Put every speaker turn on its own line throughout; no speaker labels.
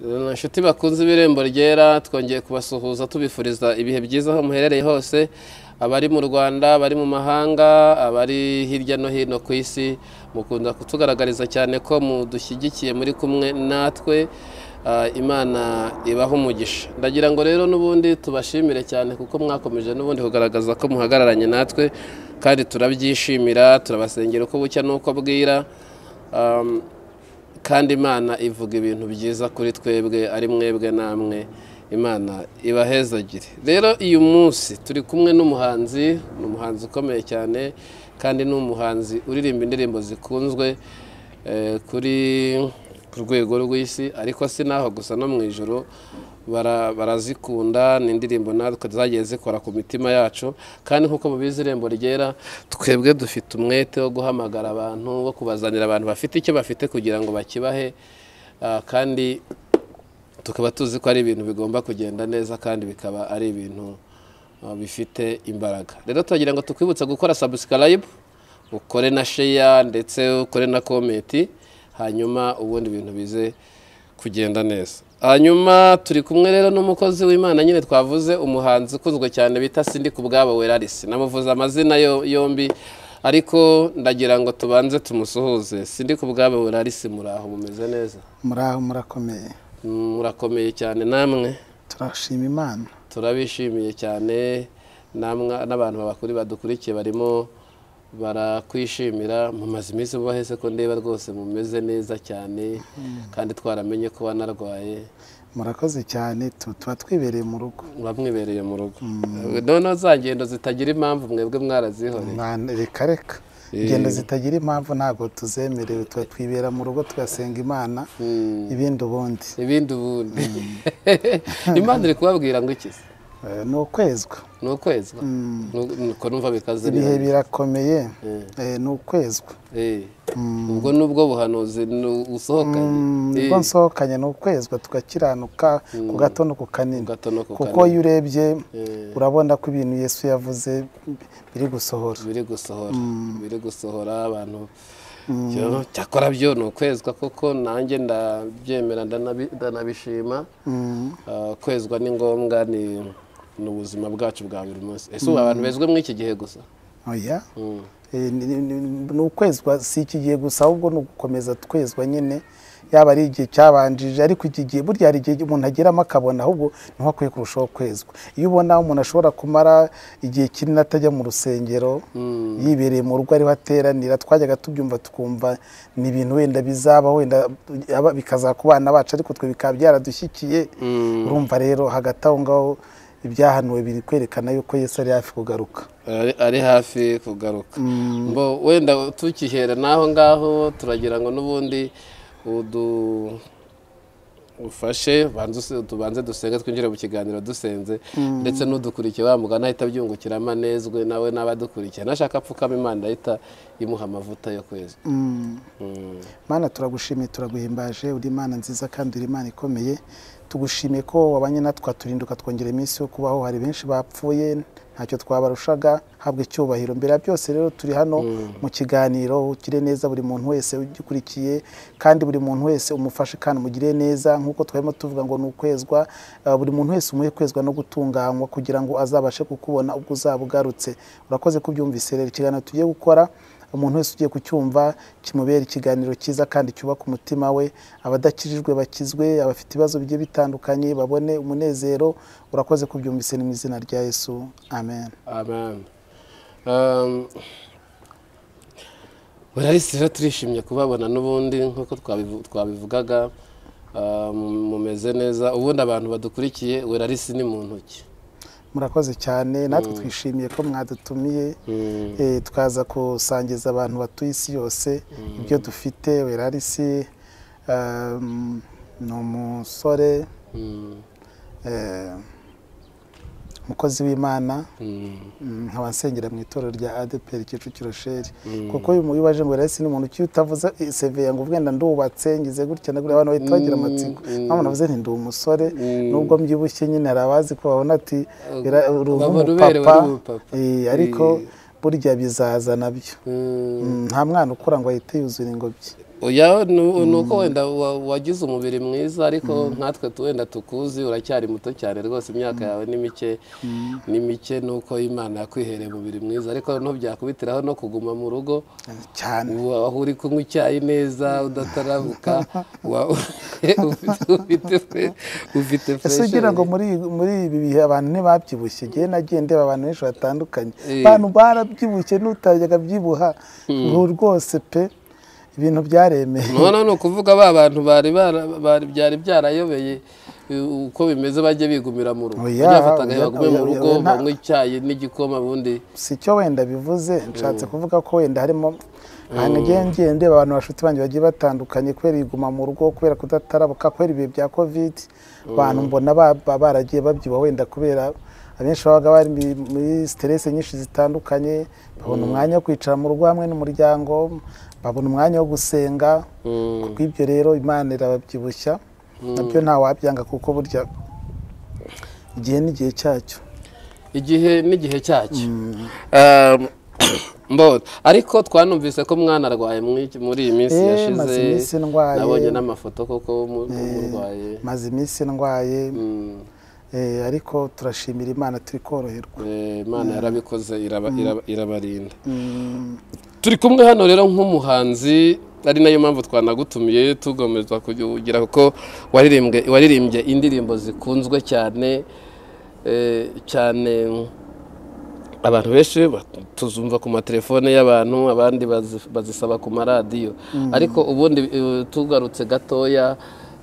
inshuti bakunze ibirembo ryera twongeye kubasuhuza tubifuriza ibihe byiza aho muherereye hose, abari mu Rwanda, abari mu mahanga, abari hirya no hino ku isi, mukunda kutugaragariza cyane ko mudushyigikiye muri kumwe natwe. Imana ibaho umugisha. Ndagira ngo rero n'ubundi tubashimire cyane kuko mwakomeje n'ubundi kugaragaza ko muhagararanye natwe, kandi turabyishimira, turabasengera uko bucya n'uko bwira, kandi Imana ivuga ibintu byiza kuri twebwe, ari mwebwe namwe. Imana ibahezagire. Rero uyu munsi turi kumwe n'umuhanzi, n'umuhanzi ukomeye cyane, kandi n'umuhanzi uririmba indirimbo zikunzwe kuri rwego rw'isi, ariko si naho gusa no mu ijoro barazikunda. Ni indirimbo natwe zagiye zikora ku mitima yacu, kandi nk'uko mubizi irembo ryera twebwe dufite umwete wo guhamagara abantu, wo kubazanira abantu bafite icyo bafite kugira ngo bakibahe, kandi tukaba tuzi ko ari ibintu bigomba kugenda neza, kandi bikaba ari ibintu bifite imbaraga. Rero turagira ngo tukwibutse gukora subscribe, ukore na share ndetse ukore na comment, hanyuma ubundi ibintu bize kugenda neza. Hanyuma turi kumwe rero n'umukozi w'Imana nyine twavuze, umuhanzi ukunzwe cyane bita Sindikubwabo Weraris. Namuvuze amazina yombi, ariko ndagira ngo tubanze tumusuhuze. Sindikubwabo Weraris, muraho mumeze neza?
Muraho, murakomeye.
Murakomeye cyane namwe?
Turashima Imana.
Turabishimiye cyane, namwe n'abantu babakuri badukurikiye barimo barakwishimira. Mumaze iminsi mubahese ko ndeba rwose mumeze neza cyane, kandi twaramenye ko wanarwaye.
Murakoze cyane, tuba twibereye mu rugo.
Mwibereye mu rugo. None za ngendo zitagira impamvu mwebwe mwarazihoreye?
Reka ingendo zitagira impamvu ntabwo tuzemerewe, tuba twibera mu rugo tugasenga Imana, ibindi ubundi.
Imana iri kubabwira ngo iki?
Ni ukwezwa.
Ni ukwezwa? Nuko numva bikaze.
Ibihe birakomeye, ni ukwezwa.
Ubwo nubwo buhanuzi usohokanye?
Ubwo nsohokanye ni ukwezwa, tugakiranuka ku gato no ku kanini. Kuko iyo urebye urabona ko ibintu Yesu yavuze biri gusohora. Biri gusohora abantu. Cyakora byo ni ukwezwa koko, nanjye ndabyemera ndanabishima. Kwezwa ni ngombwa, ni ubuzima bwacu bwa buri munsi. Ese ubu abantu bezwe muri iki gihe gusa? Oya, ni ukwezwa si iki gihe gusa, ahubwo ni ugukomeza twezwa nyine, yaba ari igihe cyabanjije, ariko iki gihe burya hari igihe umuntu ageramo akabona ahubwo niho akwiye kurushaho kwezwa. Iyo ubona umuntu ashobora kumara igihe kinini atajya mu rusengero, yibereye mu rugo ariho ateranira, twajyaga tubyumva tukumva ni ibintu wenda bizaba, wenda bikaza ku bana bacu, ariko twe bikaba byaradushyikiye. Urumva rero hagati aho ngaho ibyahanuwe biri kwerekana yuko Yesu ari hafi kugaruka.
Ari hafi kugaruka. Wenda tukihera naho ngaho turagira ngo n'ubundi ufashe tubanze dusenge, twinjire mu kiganiro dusenze, ndetse n'udukurikiye wa mugana ahita byungukira amanezwe nawe n'abadukurikiye. Nashaka apfukama Imana ahita imuha amavuta yo kweza.
Mana turagushimiye, turaguhimbaje, uri Imana nziza kandi uri Imana ikomeye. Tugushimiye ko wabanye natwe turinduka twongera iminsi yo kubaho. Hari benshi bapfuye ntacyo twabarushaga, habwe icyubahiro. Mbere byose rero turi hano mu kiganiro, ukire neza buri muntu wese ugikurikiye, kandi buri muntu wese umufashe kandi umugire neza, nk'uko twarimo tuvuga ngo ni ukwezwa. Buri muntu wese umuhe kwezwa no gutunganywa kugira ngo azabashe kukubona ubwo uzaba ugarutse. Urakoze kubyumvise rero. Ikiganiro tugiye gukora, umuntu wese ugiye kucyumva kimubera ikiganiro cyiza kandi cyubaka umutima we. Abadakijijwe bakizwe, abafite ibibazo bigiye bitandukanye babone umunezero. Urakoze kubyumvise, ni mu izina rya Yesu, amen.
Amen. Weraris, turishimye kubabona n'ubundi nk'uko twabivugaga, mumeze neza. Ubundi abantu badukurikiye, Weraris ni mu ntoki.
Murakoze cyane, natwe twishimiye ko mwadutumiye tukaza gusangiza abantu batuye isi yose ibyo dufite. Weraris ni umusore, umukozi w'Imana, nkaba nsengera mu itorero rya ADEPR Kicukiro Sheri. Kuko uyu mubibaje ngo Weraris ni umuntu ki utavuze CV ngo uvugenda ndubatse ngize gutya nagura, abantu bahita bagira amatsiko. Mpamvu navuze nti ndi umusore, nubwo mbyibushye nyine arabazi ko babona ati papa, ariko burya bizaza nabyo. Nta mwana ukura ngo ahite yuzura ingobyi.
oya nuko wenda wagize umubiri mwiza ariko nkatwe wenda tukuzi uracyari muto cyane rwose imyaka yawe ni mike nuko Imana yakwihereye umubiri mwiza ariko no byakubitiraho no kuguma mu rugo
cyane
aho uri kunywa icyayi neza udatarabuka ufite fresh.
Ese ugira ngo muri ibi bihe abantu ntibabyibushye gihe nagiye abantu benshi batandukanye abantu barabyibushye n'utajyaga byibuha rwose pe ibintu byaremeye
none no kuvuga ba bantu byari byarayobeye uko bimeze bajye bigumira mu rugo byafataga bagume mu rugo banywe icyayi n'igikoma bundi
si cyo wenda bivuze nshatse kuvuga ko wenda harimo ngende abantu bashuti banjye bagiye batandukanye kubera iguma mu rugo kubera kudatarabuka kubera ibihe bya covid abantu mbona baragiye babyibuha wenda kubera abenshi babaga bari muri stress nyinshi zitandukanye babona umwanya wo kwicara mu rugo hamwe n'umuryango babona umwanya wo gusenga kubw'ibyo rero Imana irababyibushya nabyo nta wabyanga kuko burya igihe n'igihe cyacyo
ariko twanumvise ko mwana arwaye muri iyi minsi yashize nabonye n'amafoto koko murwaye
maze iminsi ndwaye ariko turashimira Imana turi koroherwa
Imana yarabikoze irabarinda turi kumwe hano rero nk'umuhanzi ari nayo mpamvu twanagutumiye tugomezwa kugira ko waririmbye indirimbo zikunzwe cyane abantu benshi tuzumva ku matelefone y'abantu abandi bazisaba ku maradiyo ariko ubundi tugarutse gatoya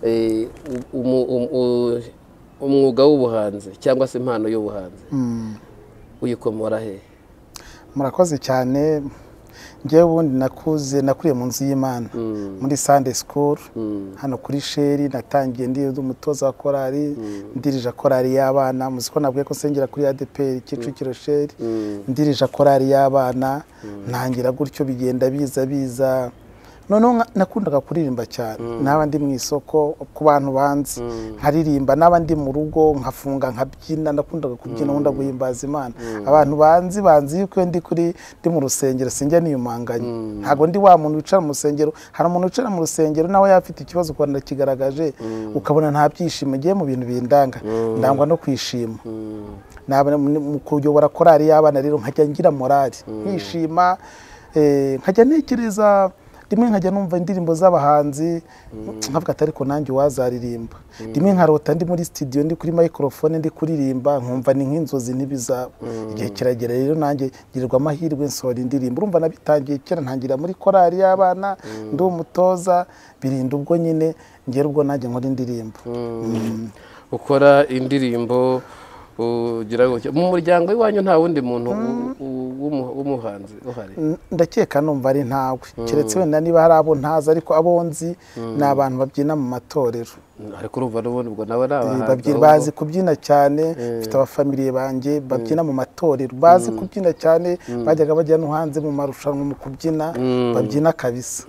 umwuga w'ubuhanzi cyangwa se impano y'ubuhanzi uyikomora he?
Murakoze cyane ngewe ubundi nakuriye mu nzu y'Imana muri Sunday School hano kuri Sheri natangiye ndi umutoza wa korali ndirije korali y'abana muziko nabwiye ko sengera kuri ADPR Kicukiro Sheri ndirije korali y'abana ntangira gutyo bigenda biza none nakundaga kuririmba cyane n'abandi mu isoko ku bantu banzi nkaririmba n'abandi mu rugo nkafunga nkabyina nakundaga kubyina wunda guhimbaza Imana abantu banzi yuko ndi mu rusengero sinjya niyumanganye ntago ndi wa muntu wicara mu rusengero hari umuntu wicara mu rusengero nawe yafite ikibazo kwanda kigaragaje ukabona nta byishimo giye mu bintu bindanga ndangwa no kwishima nabana mu kuyobora korali y'abana rero nkajya ngira morali kwishima nkajya ntekereza rimwe nkajya numva indirimbo z'abahanzi nkavuga ati ariko nanjye wazaririmba rimwe nkarota ndi muri studio ndi kuri microphone ndi kuririmba nkumva ni nk'inzozi ntibizaba igihe kiragera rero nanjye girirwa amahirwe nsohora indirimbo urumva nabitangiye kera ntangira muri korali y'abana ndi umutoza birinda ubwo nyine ngera ubwo nanjye nkora indirimbo
ukora indirimbo mu muryango w'iwanyu nta wundi muntu w'umuhanzi uhari?
Ndakeka numva ari ntawe keretse wenda niba hari abo ntazi ariko abo nzi ni abantu babyina mu matorero
ariko urumva n'ubundi ubwo nawe
abahanzi bazi kubyina cyane mfite abafamiliye banjye babyina mu matorero bazi kubyina cyane bajyaga bajya no hanze mu marushanwa mu kubyina babyina kabisa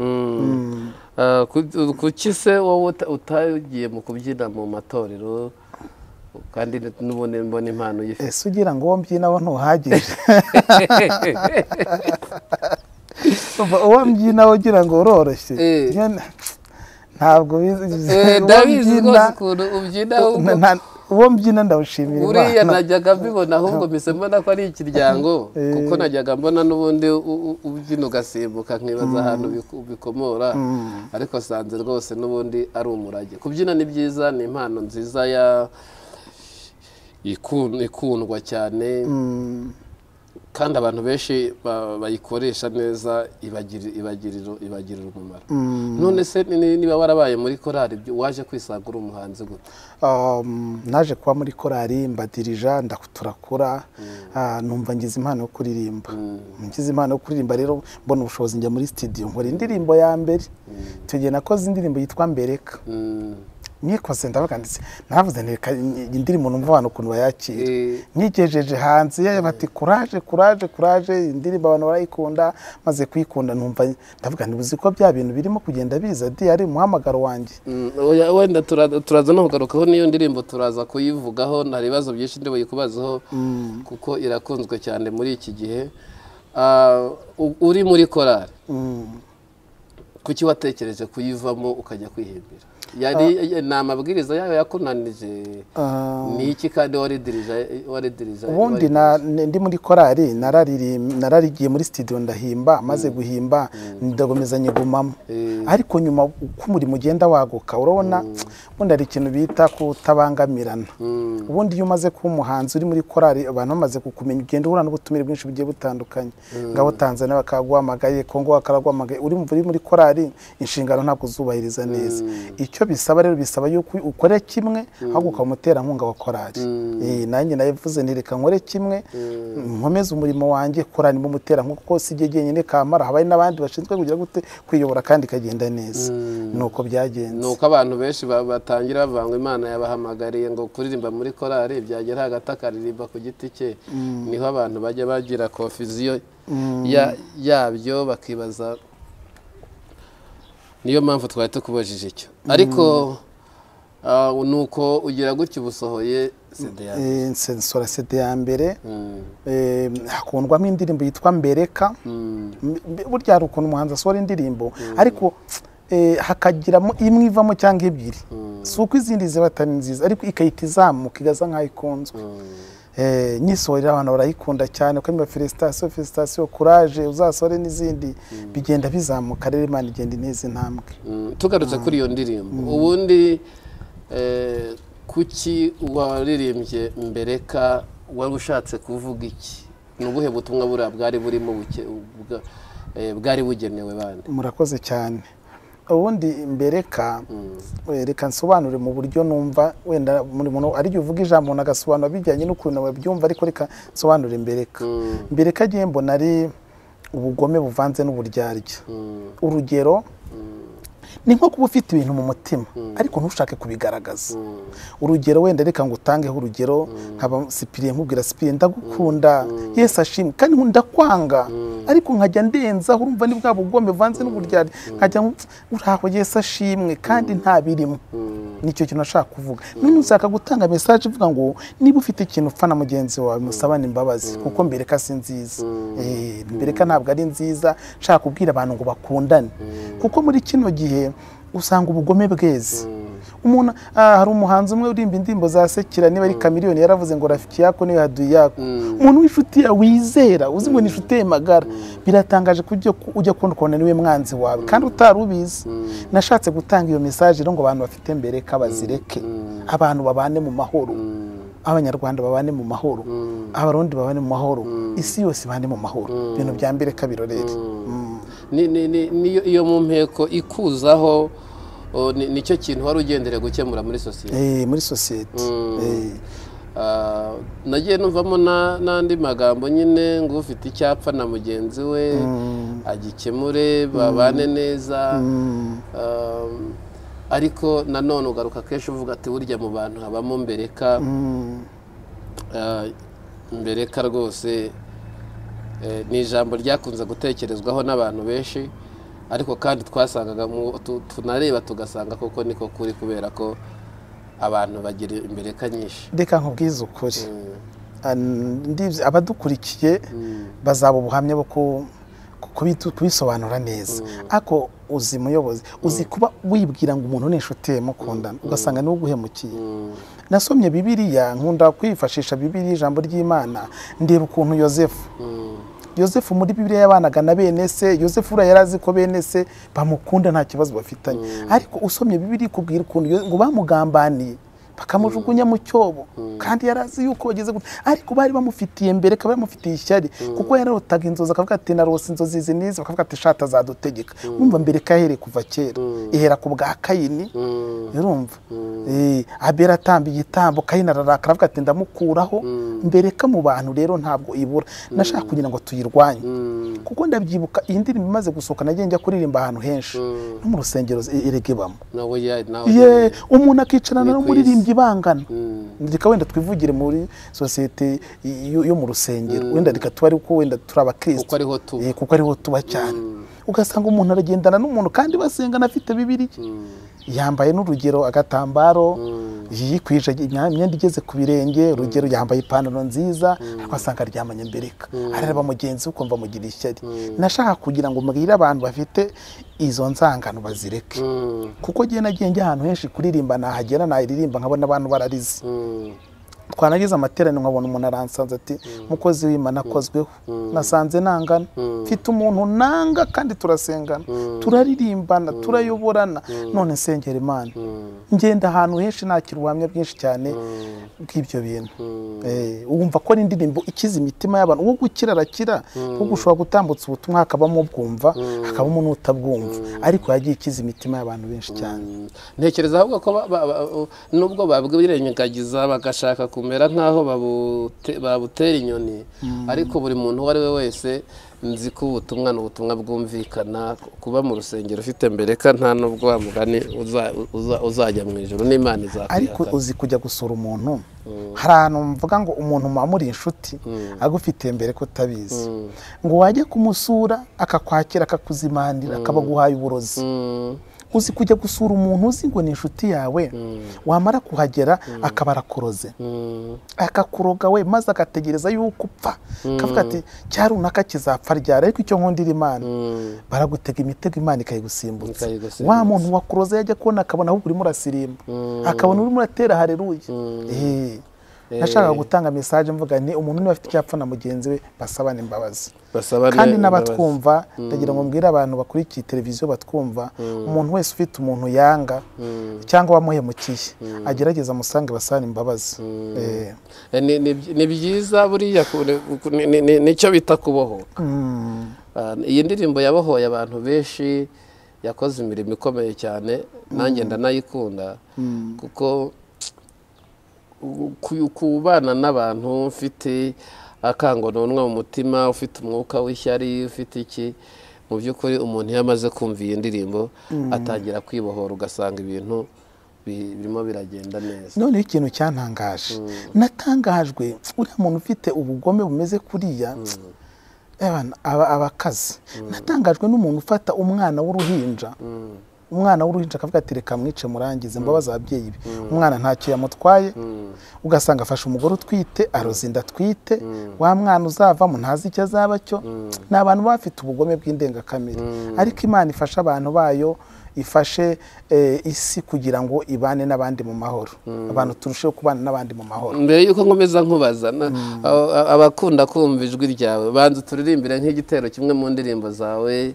kuki se wowe utagiye mu kubyina mu matorero kandi n'ubundi mbona impano yifite?
Ese ugira ngo uwo mbyinaho ntuhagije uwo mbyinaho ugira ngo uroroshye ntabwo
ndabizi rwose ukuntu ubyinaho
uwo mbyina ndawushimira Imana
uriya najyaga mbibona ahubwo mise mbona ko ari ikiryango kuko najyaga mbona n'ubundi ubyina ugasimbuka nkibaza ahantu bikomora ariko sanze rwose n'ubundi ari umurage kubyina ni byiza ni impano nziza ikundwa cyane kandi abantu benshi bayikoresha neza ibagirira umumaro none se niba warabaye muri korali waje kwisagura umuhanzi gute?
Naje kuba muri korali mbadirija turakura numva ngize impano yo kuririmba ngize impano yo kuririmba rero mbona ubushobozi njya muri studio nkora indirimbo ya mbere tugiye nakoze indirimbo yitwa Mbereka nikoze ndabaganditse navuze indirimbo numva abantu ukuntu bayakira nyigejeje hanze bati courage indirimbo abantu barayikunda maze kuyikunda numva ndavuga ntibuzi ko bya bintu birimo kugenda biza ari umuhamagaro wanjye
wenda turaza no kugarukaho niyo ndirimbo turaza kuyivugaho nta bibazo byinshi ndi buyikubazaho kuko irakunzwe cyane muri iki gihe uri muri korali kuki watekereje kuyivamo ukajya kwihimbira? Yari ni amabwiriza yayo yakunanije ni iki kandi waridirije?
Ubundi ndi muri korali nararigiye muri studio ndahimba, maze guhimba ndagomeza nyigumamo, ariko nyuma uko umurimo ugenda waguka urabona ubundi hari ikintu bita kutabangamirana. Ubundi iyo umaze kuba umuhanzi uri muri korali abantu bamaze kukumenya ugenda uhura n'ubutumire bwinshi bugiye butandukanye, ngabo Tanzania bakaguhamagaye, Kongo bakaraguhamagaye, uri muri korali inshingano ntabwo uzubahiriza neza. Icyo bisaba rero bisaba yuko ukore kimwe ahubwo ukamutera nkunga wa korali. Nanjye nayivuze nireka nkore kimwe nkomeze umurimo wanjye, korali mu mutera nkuko kose igihe nyine kamara habaye n'abandi bashinzwe kugira gute kwiyobora kandi kagenda neza. Nuko byagenze,
nuko abantu benshi batangira bavanga Imana yabahamagariye ngo kuririmba muri korali, byagera hagati akaririmba ku giti cye. Niho abantu bajya bagira confusion yabyo bakibaza, niyo mpamvu twari tukubajije icyo. Ariko nuko ugira gutyo ubusohoye CD ya mbere.
Nsora CD ya mbere, hakundwamo indirimbo yitwa Mbereka. Burya hari ukuntu umuhanzi asohora indirimbo ariko hakagiramo imwe ivamo cyangwa ebyiri, si uko izindi ziba atari nziza ariko ikahita izamuka igaza nk'aho ikunzwe. Nyisohorera abantu barayikunda cyane, ko felicitation courage uzasore n'izindi bigenda bizamuka, rero Imana igenda ineza intambwe.
Tugarutse kuri iyo ndirimbo, ubundi kuki waririmbye Mbereka? Wari ushatse kuvuga iki? Ni ubuhe butumwa buriya bwari burimo bwari bugenewe bande?
Murakoze cyane. Ubundi Mbereka reka nsobanure mu buryo numva, wenda muri muntu ari uvuga ijambo nagasobanura bijyanye n'ukuntu wabyumva, ariko reka nsobanure Mbereka. Mbereka giye mbona ari ubugome buvanze n'uburyarya. Urugero ni nko kuba ufite ibintu mu mutima ariko ntushake kubigaragaza. Urugero wenda reka ngo utangeho urugero nkaba Cyprien, nkubwira Cyprien ndagukunda, Yesu ashimwe, kandi ndakwanga ariko nkajya ndenza, urumva ni bwa bugome buvanze n'uburyarya, nkajya uraho Yesu ashimwe kandi nta birimo. Nicyo kintu nashaka kuvuga. None uzaka gutanga message ivuga ngo niba ufite ikintu upfa na mugenzi wawe musabane imbabazi, kuko Mbereka si nziza. Mbereka ntabwo ari nziza, nshaka kubwira abantu ngo bakundane, kuko muri kino gihe usanga ubugome bweze. Umuntu hari umuhanzi umwe urimba indirimbo za Sekira, niba ari Chameleone, yaravuze ngo rafiki yako niyo haduyi yako. Umuntu w'inshuti ya wizera uzi ngo ni inshuti ye magara, biratangaje kujya ujya kubona niwe mwanzi wawe kandi utarubizi. Nashatse gutanga iyo message rero ngo abantu bafite Mbereka bazireke, abantu babane mu mahoro, Abanyarwanda babane mu mahoro, Abarundi babane mu mahoro, isi yose bane mu mahoro. Ibintu bya Mbereka birorere.
Iyo mu mpeko ikuzaho nicyo kintu wari ugendereye gukemura muri sosiyete.
Muri sosiyete
nagiye numvamo n'andi magambo nyine ngo ufite icyapfa na mugenzi we agikemure babane neza, ariko nanone ugaruka kenshi uvuga ati burya mu bantu habamo Mbereka. Mbereka rwose ni ijambo ryakunze gutekerezwaho n'abantu benshi, ariko kandi twasangaga tunareba tugasanga koko niko kuri, kubera ko abantu bagira Mbereka nyinshi.
Reka nkubwize ukuri, abadukurikiye bazaba ubuhamya bwo kubisobanura neza. Ako uzi muyobozi, uzi kuba wibwira ngo umuntu ni inshuti ye mukundana ugasanga niwe uguhemukiye. Nasomye Bibiliya, nkunda kwifashisha Bibiliya, ijambo ry'Imana, ndeba ukuntu Yosefu muri Bibiliya yabanaga na bene se. Yosefu ura yarazi ko bene se bamukunda nta kibazo bafitanye, ariko usomye Bibiliya kubwira ukuntu ngo bamugambaniye bakamujugunya mu cyobo, kandi yarazi yuko bageze gute, ariko bari bamufitiye Mbereka, bamufitiye ishyari, kuko yararotaga inzozi akavuga ati narose inzozi izi nizi, bakavuga ati shata zadutegeka. Umva Mbereka yahereye kuva kera, ihera ku bwa Kayini, urumva Abeli atamba igitambo, Kayini ararakara avuga ati ndamukuraho. Mbereka mu bantu rero ntabwo ibura. Nashaka kugira ngo tuyirwanye, kuko ndabyibuka iyi ndirimbo imaze gusohoka nagiye njya kuririmba ahantu henshi, no mu rusengero iregebamo umuntu akicarana n'umuririmbyi bangana. Ndika wenda twivugire muri sosiyete yo mu rusengero, wenda reka tuba ariko wenda turabakristo, kuko ariho tuba cyane. ugasanga umuntu aragendana n'umuntu kandi basengana afite Bibiliya, yambaye n'urugero agatambaro, yikwije imyenda igeze ku birenge, urugero yambaye ipantaro nziza, ugasanga aryamanye mbereka, areba mugenzi we ukumva mugira ishyari. Nashaka kugira ngo mbwire abantu bafite izo nzangano bazireke, kuko gihe nagiye njya ahantu henshi kuririmba, nahagera naririmba nkabona abantu bararize, twanagize amateraniro nkabona umuntu aransanze ati mukozi w'Imana akozweho, nasanze nangana, mfite umuntu nanga kandi turasengana, turaririmbana, turayoborana, none nsengera Imana. Ngenda ahantu henshi nakira ubuhamya bwinshi cyane bw'ibyo bintu. Wumva ko ari indirimbo ikiza imitima y'abantu, uwo gukira arakira, kuko ushobora gutambutsa ubutumwa hakabamo ubwumva hakabamo n'utabwumva, ariko yagiye ikiza imitima y'abantu benshi cyane.
Ntekereza ahubwo ko nubwo babwirengagiza bagashaka kumera nkaho babutera inyoni, ariko buri muntu uwo ari we wese nzi ko ubutumwa n'ubutumwa bwumvikana. Kuba mu rusengero ufite mbereka nta nubwo wa mugani uzajya mu ijuru n'Imana izakwihakana.
Ariko uzi kujya gusura umuntu, hari ahantu mvuga ngo umuntu muri inshuti agufitiye mbere ko utabizi, ngo wajya kumusura akakwakira akakuzimanira akabaguhaye uburozi. Uzi kujya gusura umuntu uzi ngo ni inshuti yawe, wamara kuhagera akaba arakuroze, akakuroga we, maze agategereza yuko upfa, kavuga ati cya runaka kizapfa ryari, ariko icyo nkundira Imana, baragutega imitego Imana ikayigusimbutsa. Wa muntu wakuroze yajya kubona akabona ahubwo urimo urasirimba, akabona urimo uratera haleluya. Nashaka gutanga message mvuga nti umuntu niba afite icyapfa na mugenzi we basabane imbabazi, kandi n'abatwumva ndagira ngo mbwire abantu bakurikiye televiziyo batwumva, umuntu wese ufite umuntu yanga cyangwa wamuhemukiye agerageza musange basana imbabazi.
Ni byiza buriya, nicyo bita kubohoka. Iyi ndirimbo yabohoye abantu benshi, yakoze imirimo ikomeye cyane, nanjye ndanayikunda, kuko kubana n'abantu ufite akangononwa mu mutima, ufite umwuka w'ishyari, ufite iki, mu by'ukuri umuntu iyo amaze kumva iyi ndirimbo atangira kwibohora, ugasanga ibintu birimo biragenda neza.
Noneho ikintu cyantangaje, natangajwe uriya muntu ufite ubugome bumeze kuriya, abakazi. Natangajwe n'umuntu ufata umwana w'uruhinja, akavuga ati reka mwice murangize mbabaza ababyeyi be. Umwana ntacyo yamutwaye, ugasanga afashe umugore utwite, aroza inda atwite, wa mwana uzavamo ntazi icyo azaba cyo. Ni abantu bafite ubugome bw'indengakamere, ariko Imana ifasha abantu bayo, ifashe isi kugira ngo ibane n'abandi mu mahoro, abantu turusheho kubana n'abandi mu mahoro.
Mbere yuko nkomeza nkubaza, abakunda kumva ijwi ryawe, banza turirimbire nk'igitero kimwe mu ndirimbo zawe,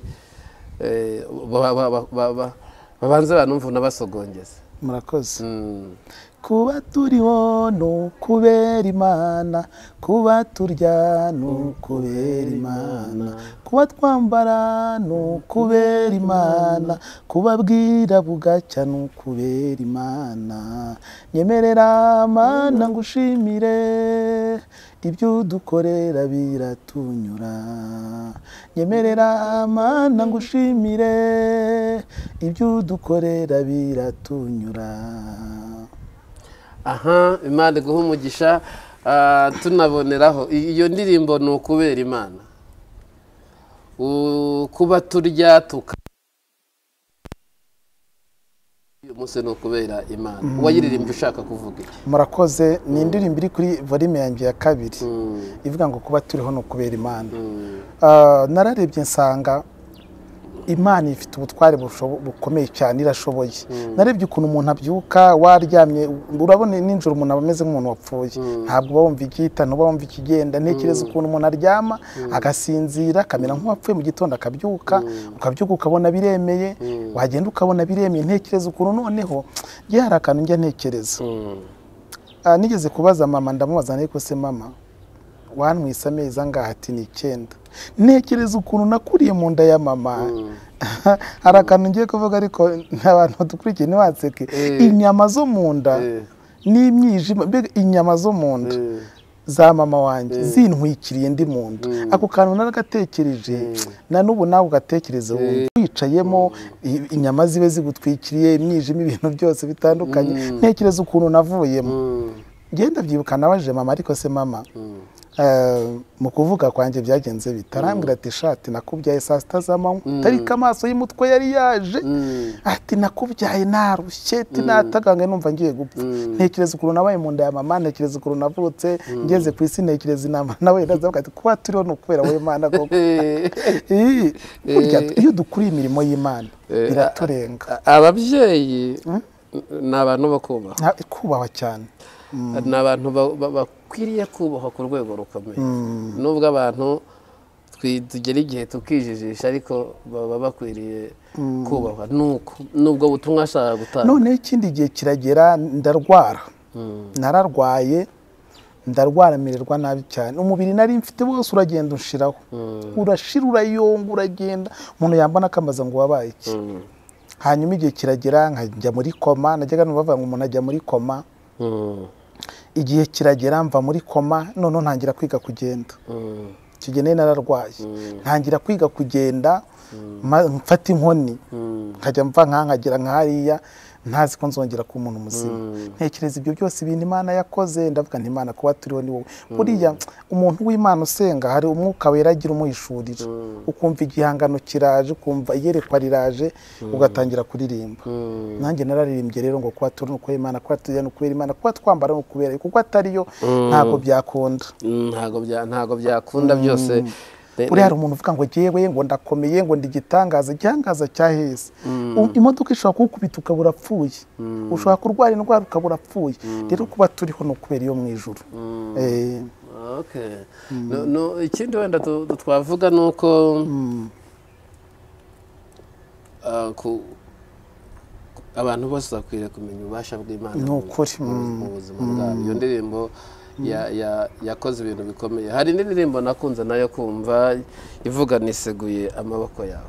babanze banumva unabasogongeze.
Murakoze. Kuba turiho no kubera Imana, kuba turya no kubera Imana, kuba twambara no kubera Imana, kuba bwira bugacya no kubera Imana. Nyemerera Mana ngushimire, ibyo dukorera biratunyura. Nyemerera Mana ngushimire, ibyo dukorera biratunyura.
Aha, Imana iguha umugisha. Tunaboneraho iyo ndirimbo ni ukubera Imana, kuba turya uyu munsi ni ukubera Imana. Uwayiririmbye ushaka kuvuga iki?
Murakoze. Ni indirimbo iri kuri volume yanjye ya 2 ivuga ngo kuba turiho no kubera Imana. Nararebye nsanga Imana ifite ubutware bukomeye cyane, irashoboye. Narebye ukuntu umuntu abyuka waryamye, urabona ninjoro umuntu ameze nk'umuntu wapfuye, ntabwo bawumva igihita, ntuba wumva ikigenda. Ntekereza ukuntu umuntu aryama agasinzira akamera nk'uwapfuye, mu gitondo akabyuka, ukabyuka ukabona biremeye, wagenda ukabona biremeye. Ntekereza ukuntu noneho ngiye hari akantu njya ntekereza. Nigeze kubaza mama, ndamubaza ariko se mama wanwise amezi angahe? Ati ni 9. Ntekereza ukuntu nakuriye mu nda ya mama. Hari akantu ngiye kuvuga ariko n'abantu dukurikiye ntiwanseke. Inyama zo mu nda n'imyijima, mbega inyama zo mu nda za mama wanjye zintwikiriye ndi mu nda. Ako kantu naragatekereje, na n'ubu nawe ugatekereza, wicayemo inyama zibe zigutwikiriye, imyijima, ibintu byose bitandukanye. Ntekereza ukuntu navuyemo. Ngenda byibuka nabaje mama, ariko se mama mu kuvuga kwanjye byagenze bitarambwira ati shati nakubyaye saa sita z'amanywa tariko amaso y'umutwe yari yaje ati nakubyaye narushye ati nataganga numva ngiye gupfa ntekereza ukuntu nabaye mu nda ya mama ntekereza ukuntu navutse ngeze ku isi ntekereza inama nawe ndazavuga ati kuba turiho ni ukubera wowe Mana koko burya iyo dukuriye imirimo y'Imana biraturenga
ababyeyi ni abantu bo
kubahwa cyane
ni abantu bakwiriye kubahwa ku rwego rukomeye nubwo abantu tugera igihe tukijijisha ariko baba bakwiriye kubahwa nubwo butumwa ashaka gutanga
none ikindi gihe kiragera ndarwara nararwaye ndarwara mererwa nabi cyane umubiri nari mfite wose uragenda unshiraho urashira urayonga uragenda umuntu yambona akamaza ngo wabaye iki hanyuma igihe kiragera nkajya muri koma najyaga bavuga ngo umuntu ajya muri koma igihe kiragera mva muri koma none ntangira kwiga kugenda kigene nararwaye ntangira kwiga kugenda mfata inkoni nkajya mva nkagera nkariya ntazi ko nzongera ku muntu muzima ntekereza ibyo byose ibintu Imana yakoze ndavuga nti Imana kuba turiho ni wowe buriya umuntu w'Imana usenga hari umwuka wera agira umuhishurira ukumva igihangano kiraje ukumva iyerekwa riraje ugatangira kuririmba nanjye nararirimbye rero ngo kuba turi uko Imana kuba turi no kubera Imana kuba twambara no kubera kuko atariyo ntago byakunda
ntago byakunda byose
uri hari umuntu uvuga ngo jewe ngo ndakomeye ngo igitangaza cyaheze imodoka ishobora kukubita ukabura apfuye ushobora kurwara indwara ukabura apfuye rero kuba turiho no kubera iyo mu ijuru
ikindi wenda twavuga nuko abantu bose bakwiriye kumenya ububasha bw'Imana
ni ukuri
mu buzima bwabo iyo ndirimbo yakoze ibintu bikomeye hari n'indirimbo nakunze nayo kumva ivuga niseguye amaboko yawe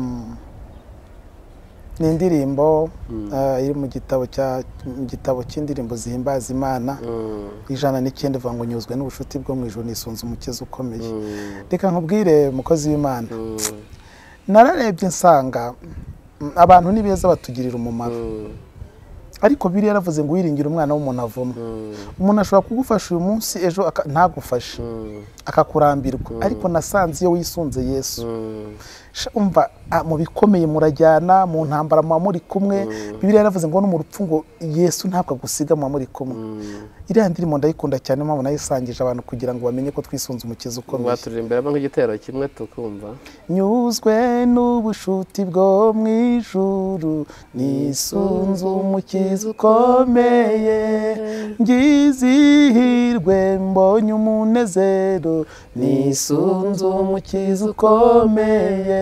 ni indirimbo iri mu gitabo cy'indirimbo zihimbaza Imana 109 ivuga ngo nyuzwe n'ubushuti bwo mu ijuru nisunze umukiza ukomeye reka nkubwire mukozi w'Imana nararebye nsanga abantu ni beza batugirira umumaro ariko biri yaravuze ngo wiringira umwana w'umuntu avuma umuntu ashobora kugufasha uyu munsi ejo ntagufashe akakurambirwa ariko nasanze iyo wisunze Yesu umva mu bikomeye murajyana mu ntambara muba muri kumwe Bibiliya yaravuze ngo no mu rupfu ngo Yesu ntabwo agusiga muba muri kumwe iriya ndirimbo ndayikunda cyane mpamvu nayisangije abantu kugira ngo bamenye ko twisunze umukiza ukomeye
waturirimbiramo nk'igitero kimwe tukumva
nyuzwe n'ubushuti bwo mu ijuru nisunze umukiza ukomeye ngizihirwe mbonye umunezero nisunze umukiza ukomeye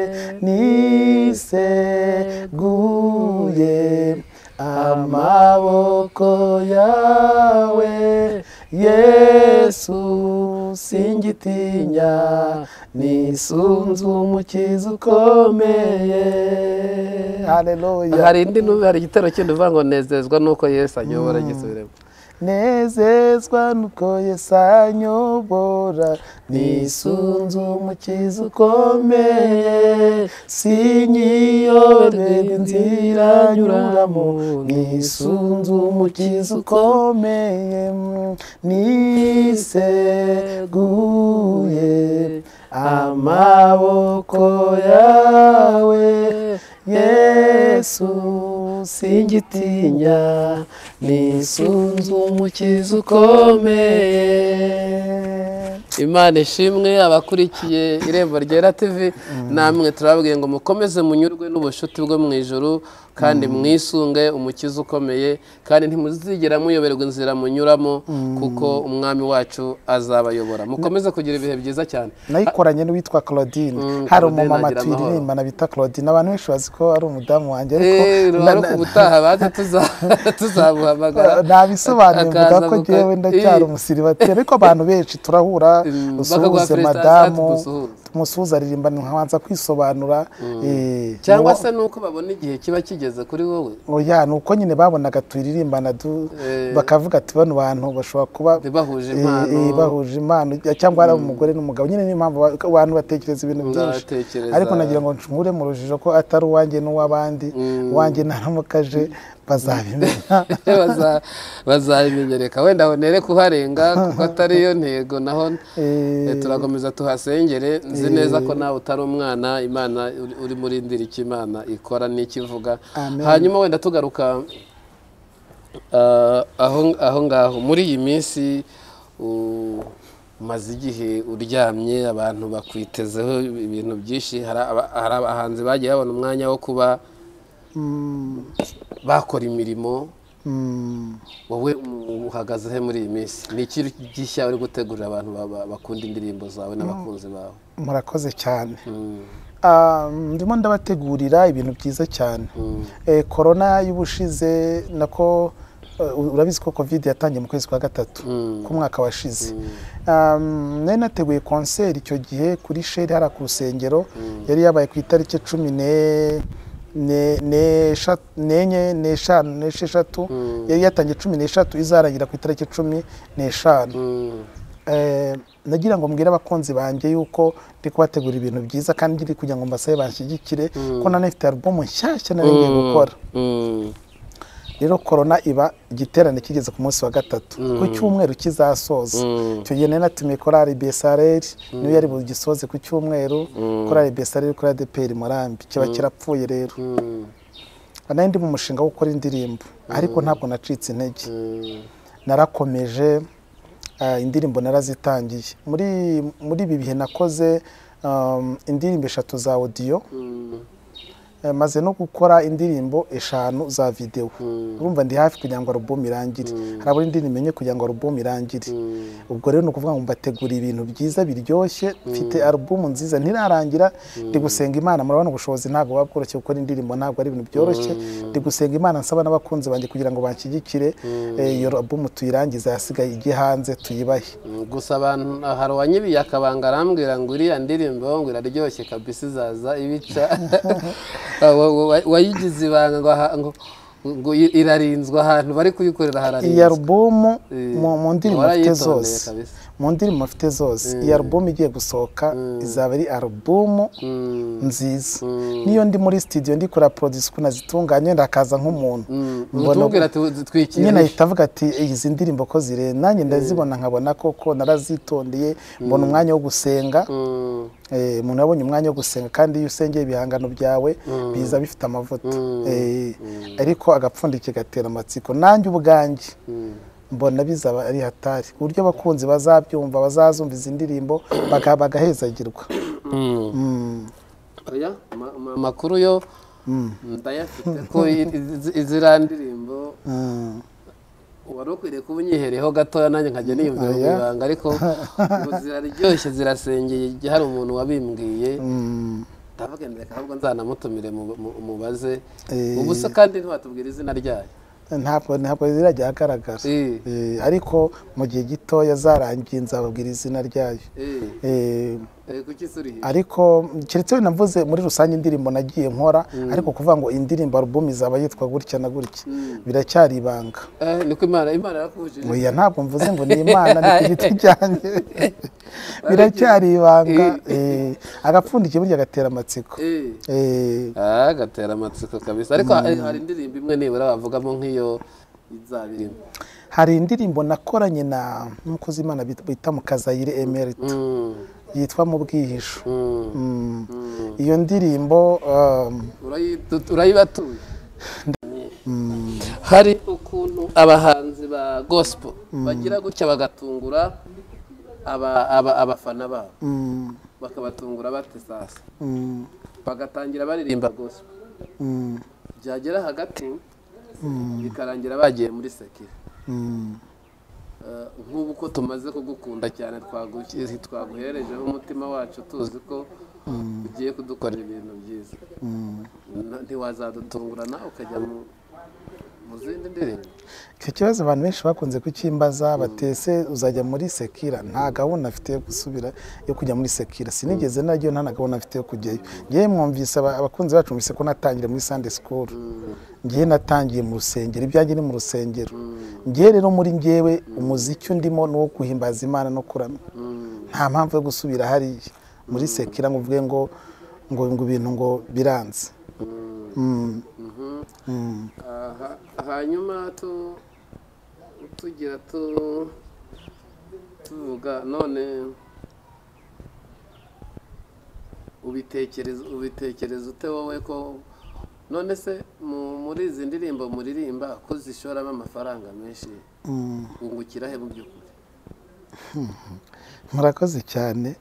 niseguye amaboko yawe Yesu singitinya nisunze umukiza ukomeye haleluya
hari igitero kindi uvuga ngo nezezwa nuko Yesu anyobora gisubiremo
nezezwa nuko Yesu anyobora nisunze umukiza ukomeye sinyiyoberwe inzira nyuramo nisunze umukiza ukomeye niseguye amaboko yawe Yesu singitinya nisunze umukiza ukomeye
Imana ishimwe abakurikiye Irembo Ryera TV namwe turababwiye ngo mukomeze munyurwe n'ubushuti bwo mu ijuru kandi mwisunge umukiza ukomeye kandi ntimuzigera muyoberwa inzira munyuramo kuko umwami wacu azabayobora mukomeze kugira ibihe byiza cyane
nayikoranye n'uwitwa Claudine hari umumama twiririmbana bita Claudine abantu benshi bazi ko ari umudamu wanjye
ariko ubutaha baze tuzabuhamagara
nabisobanuye mvuga ko jewe ndacyari umusiribateri ariko abantu benshi turahura usuhuze madamu tumusuhuza aririmba nkabanza kwisobanura
cyangwa se nuko babona igihe kiba kigeze kuri wowe
oya nuko nyine babonaga turirimbana bakavuga ati bano bantu bashobora kuba bahuje impano cyangwa ari umugore n'umugabo nyine ni impamvu abantu batekereza ibintu byinshi ariko nagira ngo nkure mu rujijo ko atari uwanjye n'uwabandi wanjye naramukaje bazabimenya
bazabimenyereka wenda honere kuharenga kuko atari yo ntego naho turakomeza tuhasengere nzi neza ko nawe utari umwana Imana uri muri ndiri icyo Imana ikora n'ikivuga hanyuma wenda tugaruka aho ngaho muri iyi minsi umaze igihe uryamye abantu bakwitezeho ibintu byinshi hari abahanzi bagiye babona umwanya wo kuba bakora imirimo wowe uhagaze he muri iyi minsi ni iki gishya uri gutegurira abantu bakunda indirimbo zawe n'abakunzi bawe
murakoze cyane ndimo ndabategurira ibintu byiza cyane korona y'ubushize nako urabizi ko covid yatangiye mu kwezi kwa gatatu k'umwaka washize nari nateguye concert icyo gihe kuri Sheri hari ku rusengero yari yabaye ku itariki 14 yari yatangiye 13 izarangira ku itariki 15 nagira ngo mbwire abakunzi banjye yuko ndi kubategura ibintu byiza kandi ndi kugira ngo mbasabe banshyigikire ko nanafite album nshyashya nari ngiye gukora rero korona iba igiterane kigeze ku munsi wa gatatu ku cyumweru kizasoza icyo gihe nari natumiye korali Besareri niyo yari bugisoze ku cyumweru korali Besareri kuri ADPR Murambi kiba kirapfuye rero nari ndi mu mushinga wo gukora indirimbo ariko ntabwo nacitse intege narakomeje indirimbo narazitangiye muri ibi bihe nakoze indirimbo 3 za audio maze no gukora indirimbo 5 za video urumva ndi hafi kugira ngo album irangire harabura indirimbo enye kugira ngo album irangire ubwo rero no kuvuga ngo mbategura ibintu byiza biryoshye mfite album nziza ntirarangira ndi gusenga Imana murabona ubushobozi ntabwo babworoshye gukora indirimbo ntabwo ari ibintu byoroshye ndi gusenga Imana nsaba n'abakunzi banjye kugira ngo banshyigikire iyo album tuyirangiza yasigaye igi hanze tuyibahe
gusa abantu hari wanyibiye akabanga arambwira ngo iriya ndirimbo ngo iraryoshye kabisa izaza ibica wayigize ibanga ngo irarinzwe ahantu bari kuyikorera hararinzwe
iyi album mu ndirimbo mfite zose mu ndirimbo mfite zose iyi album igiye gusohoka izaba ari album nziza niyo ndi muri studio ndi kora produce nazitunganye ndakaza nk'umuntu
mbona twikiriye
nyine ahita avuga ati izi ndirimbo ko zire nanjye ndazibona nkabona koko narazitondeye mbona umwanya wo gusenga umuntu yabonye umwanya wo gusenga kandi iyo usengeye ibihangano byawe biza bifite amavuta ariko agapfundike gatera amatsiko nanjye ubwanjye mbona bizaba ari hatari uburyo abakunzi bazabyumva bazazumva izi ndirimbo bagahezagirwa
amakuru yo ndayafite ko izira ndirimbo wari ukwiriye kuba unyihereyeho gatoya nanjye nkajya niyumvira mu ibanga ariko ngo ziraryoshye zirasengeye hari umuntu wabimbwiye ndavuga ndeka ahubwo nzanamutumire mubaze ubusa kandi ntiwatubwira izina ryayo
ntabwo zirajya ahagaragara ariko mu gihe gitoya zarangiye nzababwira izina ryayo ariko keretse wenda mvuze muri rusange indirimbo nagiye nkora ariko kuvuga ngo indirimbo album izaba yitwa gutya na gutya biracyari ibanga
niko Imana yakuvujije
oya ntabwo mvuze ngo ni Imana ni ku giti cyanjye biracyari ibanga agapfundike burya gatera amatsiko
gatera amatsiko kabisa ariko hari indirimbo imwe nibura bavugamo nk'iyo izabirimo
hari indirimbo nakoranye na umukozi Imana bita Mukazayire Emerita yitwa mu bwihisho iyo ndirimbo
urayibatuye hari ukuntu abahanzi ba gospel bagira gutya bagatungura abafana babo bakabatungura bate sasa bagatangira baririmba gospel byagera hagati bikarangira bagiye muri sekira nk'ubu ko tumaze kugukunda cyane twaguherejeho umutima wacu tuzi ko ugiye kudukorera ibintu byiza ntiwazadutungura nawe ukajya mu zindi ndirimbo
icyo kibazo abantu benshi bakunze kukimbaza batese uzajya muri sekira nta gahunda afite yo gusubira yo kujya muri sekira sinigeze naryo nta gahunda afite yo kujyayo ngiye mwumvise abakunzi bacu mbise ko natangire muri Sunday School ngiye natangiye mu rusengero ibyanjye ni mu rusengero ngiye rero muri ngewe umuziki ndimo no guhimbaza Imana no kuramya nta mpamvu yo gusubira hari muri sekira ngo uvuge ngo ibintu ngo biranze
hanyuma tugira tuvuga none ubitekereza ute wowe ko none se muri izi ndirimbo muririmba ko zishoramo amafaranga menshi wungukira he mu by'ukuri?
murakoze cyane.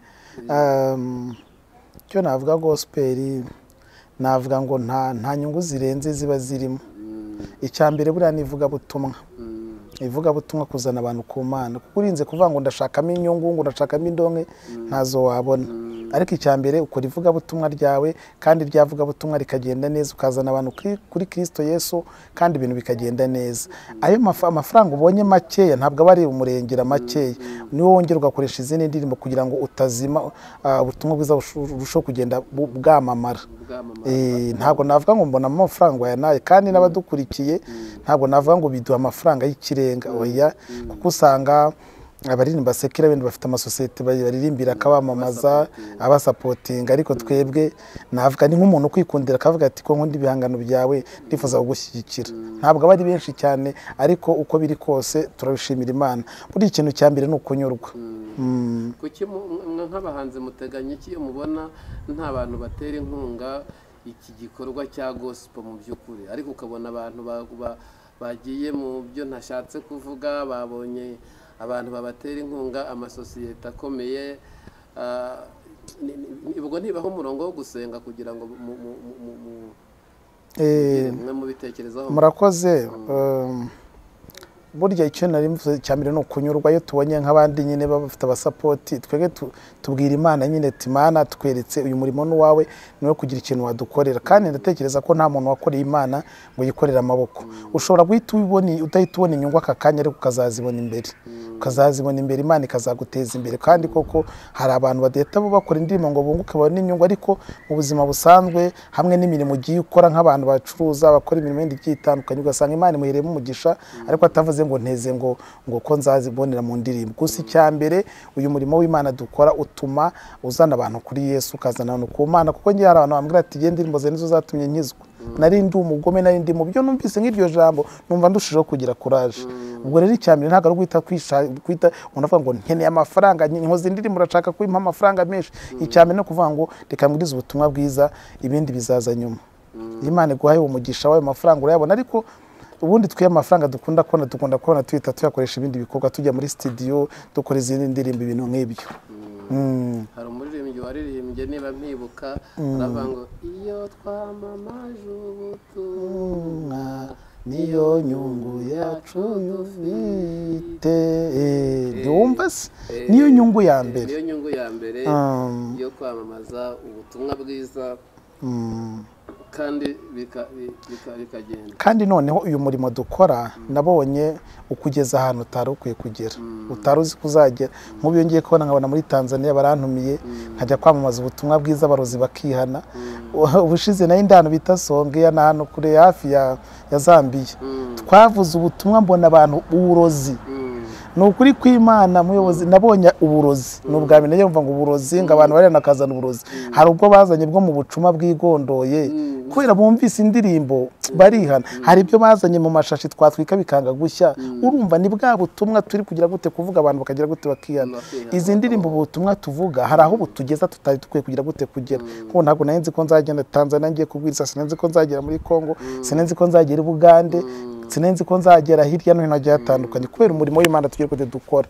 icyo navuga gospel navuga ngo nta nyungu zirenze ziba zirimo. icya mbere buriya ni ivugabutumwa. ivugabutumwa kuzana abantu ku Mana, kuko urinze kuvuga ngo ndashakamo inyungu ngo ndashakamo indonke ntazo wabona. ariko icya mbere ukora ivugabutumwa ryawe kandi ryavugabutumwa rikagenda neza, ukazana abantu kuri Kristo Yesu kandi ibintu bikagenda neza. ayo amafaranga ubonye makeya ntabwo aba ari umurengera makeya, niwo wongera ugakoresha izindi ndirimbo kugira ngo utazima ubutumwa bwiza burushaho kugenda bwamamara. ntabwo navuga ngo mbona amafaranga yanaye, kandi n'abadukurikiye ntabwo navuga ngo biduha amafaranga y'ikirenga, oya, kuko usanga abaririmba sekira bindi bafite amasosiyete baririmbira akabamamaza abasapotinga, ariko twebwe navuga ni nk'umuntu kwikundira akavuga ati ko nkunda ibihangano byawe ndifuza kugushyigikira. ntabwo aba ari benshi cyane, ariko uko biri kose turabishimira Imana. buri ikintu cya mbere ni ukunyurwa.
kuki nk'abahanzi muteganya iki iyo mubona nta bantu batera inkunga iki gikorwa cya gospel mu by'ukuri, ariko ukabona abantu bagiye mu byo ntashatse kuvuga, babonye abantu babatera inkunga, amasosiyete akomeye, ubwo ntibaho umurongo wo gusenga kugira ngo mu bitekerezaho?
murakoze. burya icyo nari mvuze cya mbere ni ukunyurwa. iyo tubonye nk'abandi nyine bafite abasapoti, twebwe tubwira Imana nyine ati Mana tweretse uyu murimo n'uwawe, niwe kugira ikintu wadukorera. kandi ndatekereza ko nta muntu wakoreye Imana ngo yikorere amaboko. ushobora guhita udahita ubona inyungu aka kanya, ariko ukazazibona imbere, Imana ikazaguteza imbere. kandi koko hari abantu badahita bakora indirimbo ngo bunguke babone inyungu, ariko mu buzima busanzwe hamwe n'imirimo ugiye ukora nk'abantu bacuruza bakora imirimo yindi igiye itandukanye, ugasanga Imana imuhereyemo umugisha, ariko atavuze ngo nteze ngo ko nzazibonera mu ndirimbo. gusa icya mbere uyu murimo w'Imana dukora utuma uzana abantu kuri Yesu, ukazana abantu ku Mana. kuko ngiye hari abantu bambwira ati genda indirimbo zawe nizo zatumye nkizwa, nari ndi umugome, nari ndi mu byo, numvise nk'iryo jambo numva ndushijeho kugira courage. ubwo rero icya mbere ntabwo ari guhita umuntu avuga ngo nkeneye amafaranga, nkoze indirimbo urashaka kumpa amafaranga menshi. icya mbere no kuvuga ngo reka mbwirize ubutumwa bwiza, ibindi bizaza nyuma. Imana iguhaye umugisha wayo mafaranga urayabona, ariko ubundi twiye amafaranga dukunda kubona tuhita tuyakoresha ibindi bikorwa, tujya muri studio dukora izindi ndirimbo, ibintu nk'ibyo.
hari umuririmbyi waririmbye niba mpibuka aravuga ngo iyo twamamaje ubutumwa niyo nyungu yacu dufite. ntiwumva se? niyo nyungu ya mbere yo kwamamaza ubutumwa bwiza, kandi bikagenda. kandi noneho uyu murimo dukora nabonye ukugeza ahantu utari ukwiye kugera, utari uzi kuzagera. nk'ubu iyo ngiye kubona nkabona muri Tanzania barantumiye nkajya kwamamaza ubutumwa bwiza, abarozi bakihana. ubushize nayo indano bita Songea na hano kure hafi ya Zambia twavuze ubutumwa, mbona abantu uburozi. ni ukuri kw'Imana muyobozi, nabonye uburozi. ni ubwa mbere yumva ngo uburozi, ngo abantu barena akazana uburozi. hari ubwo bazanye bwo mu bucuma bwigondoye, kubera bumvise indirimbo barihana. hari ibyo bazanye mu mashashi twatwika bikanga gushya. urumva ni bwa butumwa turi kugira gute kuvuga, abantu bakagira gute bakihana. izi ndirimbo ubutumwa tuvuga hari aho butugeza tutari dukwiye kugira gute kugera. kuko ntabwo nari nzi ko nzagenda Tanzania ngiye kubwiriza, sinzi ko nzagera muri Kongo, sinzi ko nzagera i Bugande, sinzi ko nzagera hirya no hino hagiye hatandukanye, kubera umurimo w'Imana tugiye kujya dukora.